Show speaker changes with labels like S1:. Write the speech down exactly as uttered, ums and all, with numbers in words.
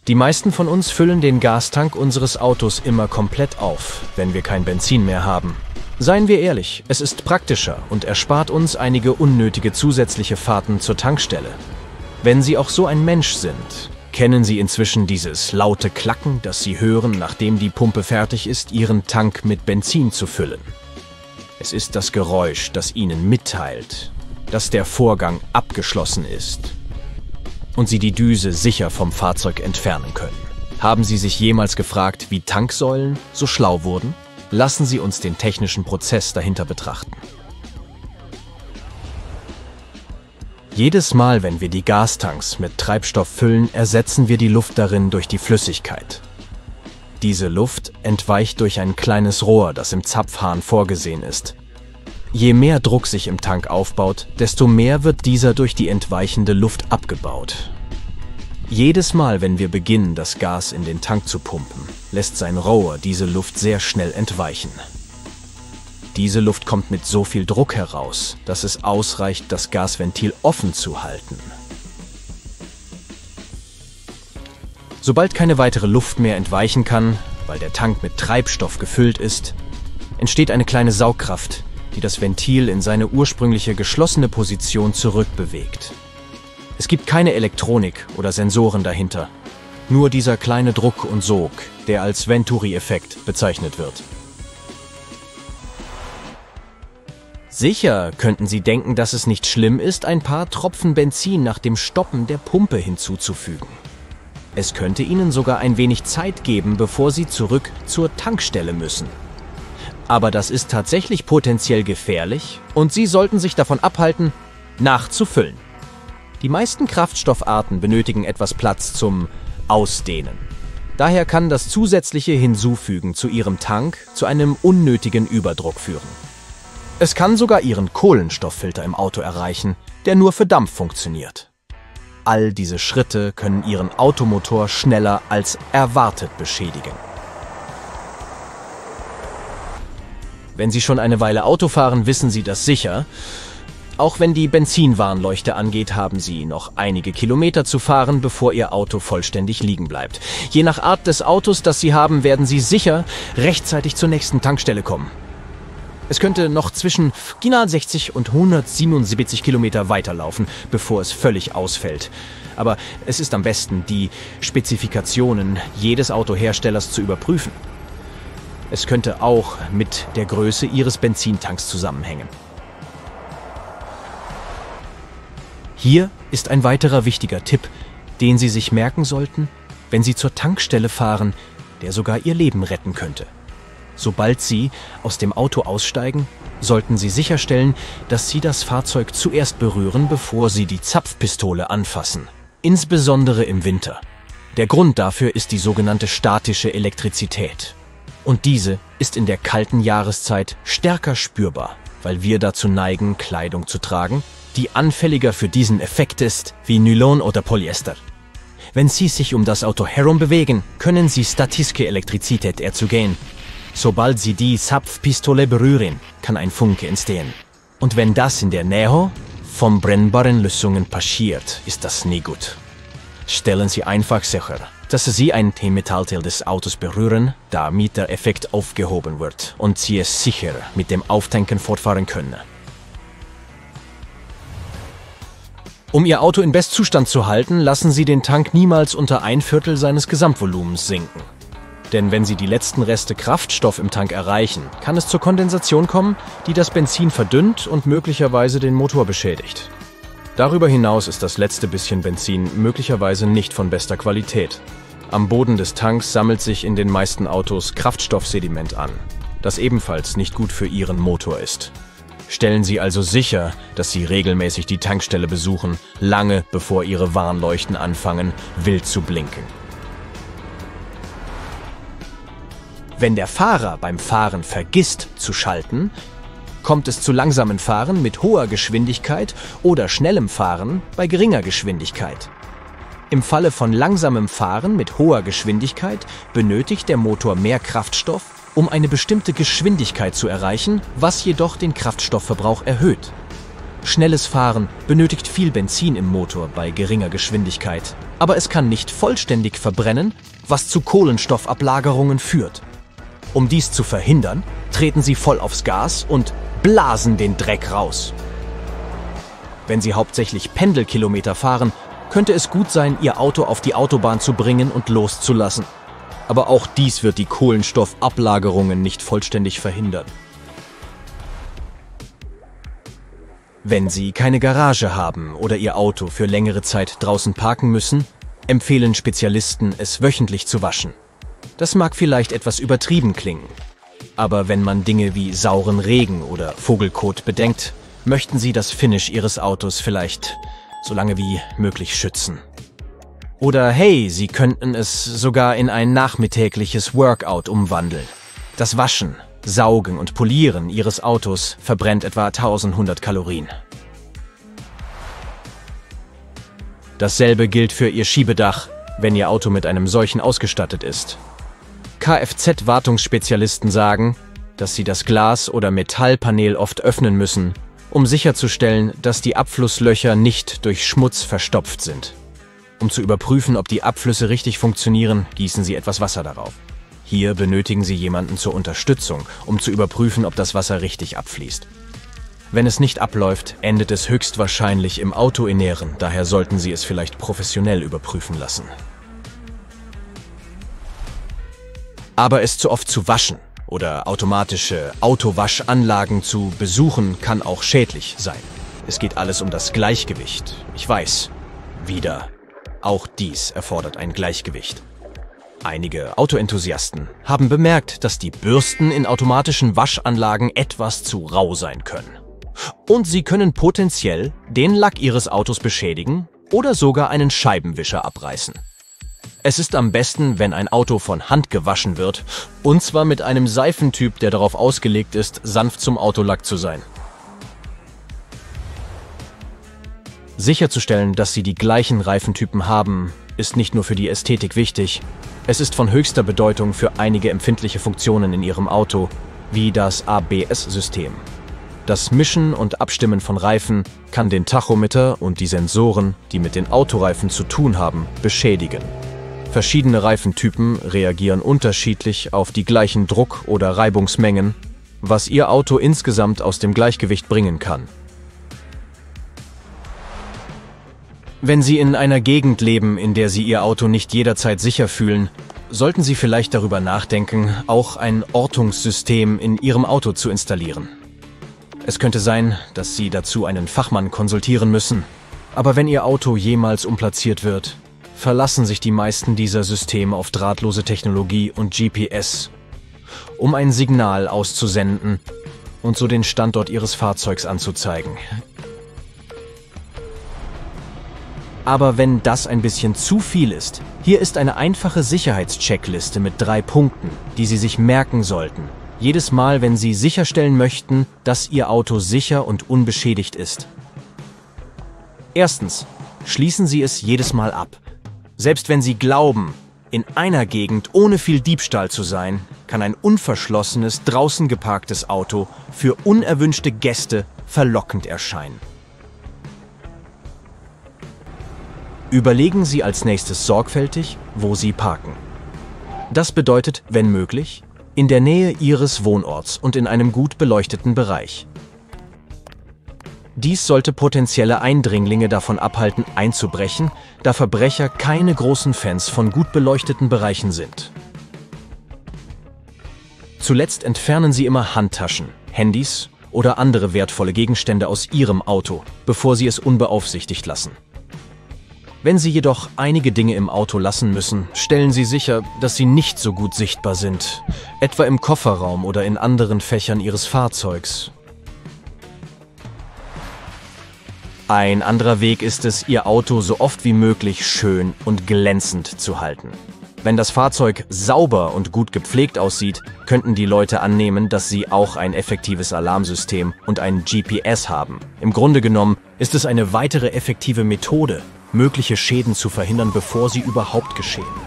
S1: Die meisten von uns füllen den Gastank unseres Autos immer komplett auf, wenn wir kein Benzin mehr haben. Seien wir ehrlich, es ist praktischer und erspart uns einige unnötige zusätzliche Fahrten zur Tankstelle. Wenn Sie auch so ein Mensch sind, kennen Sie inzwischen dieses laute Klacken, das Sie hören, nachdem die Pumpe fertig ist, Ihren Tank mit Benzin zu füllen. Es ist das Geräusch, das Ihnen mitteilt, dass der Vorgang abgeschlossen ist und Sie die Düse sicher vom Fahrzeug entfernen können. Haben Sie sich jemals gefragt, wie Tanksäulen so schlau wurden? Lassen Sie uns den technischen Prozess dahinter betrachten. Jedes Mal, wenn wir die Gastanks mit Treibstoff füllen, ersetzen wir die Luft darin durch die Flüssigkeit. Diese Luft entweicht durch ein kleines Rohr, das im Zapfhahn vorgesehen ist. Je mehr Druck sich im Tank aufbaut, desto mehr wird dieser durch die entweichende Luft abgebaut. Jedes Mal, wenn wir beginnen, das Gas in den Tank zu pumpen, lässt sein Rohr diese Luft sehr schnell entweichen. Diese Luft kommt mit so viel Druck heraus, dass es ausreicht, das Gasventil offen zu halten. Sobald keine weitere Luft mehr entweichen kann, weil der Tank mit Treibstoff gefüllt ist, entsteht eine kleine Saugkraft, die das Ventil in seine ursprüngliche geschlossene Position zurückbewegt. Es gibt keine Elektronik oder Sensoren dahinter, nur dieser kleine Druck und Sog, der als Venturi-Effekt bezeichnet wird. Sicher könnten Sie denken, dass es nicht schlimm ist, ein paar Tropfen Benzin nach dem Stoppen der Pumpe hinzuzufügen. Es könnte Ihnen sogar ein wenig Zeit geben, bevor Sie zurück zur Tankstelle müssen. Aber das ist tatsächlich potenziell gefährlich und Sie sollten sich davon abhalten, nachzufüllen. Die meisten Kraftstoffarten benötigen etwas Platz zum Ausdehnen. Daher kann das zusätzliche Hinzufügen zu Ihrem Tank zu einem unnötigen Überdruck führen. Es kann sogar Ihren Kohlenstofffilter im Auto erreichen, der nur für Dampf funktioniert. All diese Schritte können Ihren Automotor schneller als erwartet beschädigen. Wenn Sie schon eine Weile Auto fahren, wissen Sie das sicher. Auch wenn die Benzinwarnleuchte angeht, haben Sie noch einige Kilometer zu fahren, bevor Ihr Auto vollständig liegen bleibt. Je nach Art des Autos, das Sie haben, werden Sie sicher rechtzeitig zur nächsten Tankstelle kommen. Es könnte noch zwischen sechzig und hundertsiebenundsiebzig Kilometer weiterlaufen, bevor es völlig ausfällt. Aber es ist am besten, die Spezifikationen jedes Autoherstellers zu überprüfen. Es könnte auch mit der Größe Ihres Benzintanks zusammenhängen. Hier ist ein weiterer wichtiger Tipp, den Sie sich merken sollten, wenn Sie zur Tankstelle fahren, der sogar Ihr Leben retten könnte. Sobald Sie aus dem Auto aussteigen, sollten Sie sicherstellen, dass Sie das Fahrzeug zuerst berühren, bevor Sie die Zapfpistole anfassen, insbesondere im Winter. Der Grund dafür ist die sogenannte statische Elektrizität. Und diese ist in der kalten Jahreszeit stärker spürbar, weil wir dazu neigen, Kleidung zu tragen, die anfälliger für diesen Effekt ist, wie Nylon oder Polyester. Wenn Sie sich um das Auto herum bewegen, können Sie statische Elektrizität erzeugen. Sobald Sie die Zapfpistole berühren, kann ein Funke entstehen. Und wenn das in der Nähe von brennbaren Lösungen passiert, ist das nie gut. Stellen Sie einfach sicher, dass Sie ein Metallteil des Autos berühren, damit der Effekt aufgehoben wird und Sie es sicher mit dem Auftanken fortfahren können. Um Ihr Auto in Bestzustand zu halten, lassen Sie den Tank niemals unter ein Viertel seines Gesamtvolumens sinken. Denn wenn Sie die letzten Reste Kraftstoff im Tank erreichen, kann es zur Kondensation kommen, die das Benzin verdünnt und möglicherweise den Motor beschädigt. Darüber hinaus ist das letzte bisschen Benzin möglicherweise nicht von bester Qualität. Am Boden des Tanks sammelt sich in den meisten Autos Kraftstoffsediment an, das ebenfalls nicht gut für Ihren Motor ist. Stellen Sie also sicher, dass Sie regelmäßig die Tankstelle besuchen, lange bevor Ihre Warnleuchten anfangen, wild zu blinken. Wenn der Fahrer beim Fahren vergisst zu schalten, kommt es zu langsamem Fahren mit hoher Geschwindigkeit oder schnellem Fahren bei geringer Geschwindigkeit. Im Falle von langsamem Fahren mit hoher Geschwindigkeit benötigt der Motor mehr Kraftstoff, um eine bestimmte Geschwindigkeit zu erreichen, was jedoch den Kraftstoffverbrauch erhöht. Schnelles Fahren benötigt viel Benzin im Motor bei geringer Geschwindigkeit, aber es kann nicht vollständig verbrennen, was zu Kohlenstoffablagerungen führt. Um dies zu verhindern, treten Sie voll aufs Gas und blasen den Dreck raus. Wenn Sie hauptsächlich Pendelkilometer fahren, könnte es gut sein, Ihr Auto auf die Autobahn zu bringen und loszulassen. Aber auch dies wird die Kohlenstoffablagerungen nicht vollständig verhindern. Wenn Sie keine Garage haben oder Ihr Auto für längere Zeit draußen parken müssen, empfehlen Spezialisten, es wöchentlich zu waschen. Das mag vielleicht etwas übertrieben klingen, aber wenn man Dinge wie sauren Regen oder Vogelkot bedenkt, möchten Sie das Finish Ihres Autos vielleicht so lange wie möglich schützen. Oder hey, Sie könnten es sogar in ein nachmittägliches Workout umwandeln. Das Waschen, Saugen und Polieren Ihres Autos verbrennt etwa eintausendhundert Kalorien. Dasselbe gilt für Ihr Schiebedach, wenn Ihr Auto mit einem solchen ausgestattet ist. Kfz-Wartungsspezialisten sagen, dass Sie das Glas- oder Metallpanel oft öffnen müssen, um sicherzustellen, dass die Abflusslöcher nicht durch Schmutz verstopft sind. Um zu überprüfen, ob die Abflüsse richtig funktionieren, gießen Sie etwas Wasser darauf. Hier benötigen Sie jemanden zur Unterstützung, um zu überprüfen, ob das Wasser richtig abfließt. Wenn es nicht abläuft, endet es höchstwahrscheinlich im Autoinneren, daher sollten Sie es vielleicht professionell überprüfen lassen. Aber es zu oft zu waschen oder automatische Autowaschanlagen zu besuchen, kann auch schädlich sein. Es geht alles um das Gleichgewicht. Ich weiß, wieder, auch dies erfordert ein Gleichgewicht. Einige Autoenthusiasten haben bemerkt, dass die Bürsten in automatischen Waschanlagen etwas zu rau sein können. Und sie können potenziell den Lack Ihres Autos beschädigen oder sogar einen Scheibenwischer abreißen. Es ist am besten, wenn ein Auto von Hand gewaschen wird, und zwar mit einem Seifentyp, der darauf ausgelegt ist, sanft zum Autolack zu sein. Sicherzustellen, dass Sie die gleichen Reifentypen haben, ist nicht nur für die Ästhetik wichtig. Es ist von höchster Bedeutung für einige empfindliche Funktionen in Ihrem Auto, wie das A B S-System. Das Mischen und Abstimmen von Reifen kann den Tachometer und die Sensoren, die mit den Autoreifen zu tun haben, beschädigen. Verschiedene Reifentypen reagieren unterschiedlich auf die gleichen Druck- oder Reibungsmengen, was Ihr Auto insgesamt aus dem Gleichgewicht bringen kann. Wenn Sie in einer Gegend leben, in der Sie Ihr Auto nicht jederzeit sicher fühlen, sollten Sie vielleicht darüber nachdenken, auch ein Ortungssystem in Ihrem Auto zu installieren. Es könnte sein, dass Sie dazu einen Fachmann konsultieren müssen, aber wenn Ihr Auto jemals umplatziert wird, verlassen sich die meisten dieser Systeme auf drahtlose Technologie und G P S, um ein Signal auszusenden und so den Standort Ihres Fahrzeugs anzuzeigen. Aber wenn das ein bisschen zu viel ist, hier ist eine einfache Sicherheitscheckliste mit drei Punkten, die Sie sich merken sollten. Jedes Mal, wenn Sie sicherstellen möchten, dass Ihr Auto sicher und unbeschädigt ist. Erstens, schließen Sie es jedes Mal ab. Selbst wenn Sie glauben, in einer Gegend ohne viel Diebstahl zu sein, kann ein unverschlossenes, draußen geparktes Auto für unerwünschte Gäste verlockend erscheinen. Überlegen Sie als nächstes sorgfältig, wo Sie parken. Das bedeutet, wenn möglich, in der Nähe Ihres Wohnorts und in einem gut beleuchteten Bereich. Dies sollte potenzielle Eindringlinge davon abhalten, einzubrechen, da Verbrecher keine großen Fans von gut beleuchteten Bereichen sind. Zuletzt entfernen Sie immer Handtaschen, Handys oder andere wertvolle Gegenstände aus Ihrem Auto, bevor Sie es unbeaufsichtigt lassen. Wenn Sie jedoch einige Dinge im Auto lassen müssen, stellen Sie sicher, dass sie nicht so gut sichtbar sind, etwa im Kofferraum oder in anderen Fächern Ihres Fahrzeugs. Ein anderer Weg ist es, Ihr Auto so oft wie möglich schön und glänzend zu halten. Wenn das Fahrzeug sauber und gut gepflegt aussieht, könnten die Leute annehmen, dass Sie auch ein effektives Alarmsystem und ein G P S haben. Im Grunde genommen ist es eine weitere effektive Methode, mögliche Schäden zu verhindern, bevor sie überhaupt geschehen.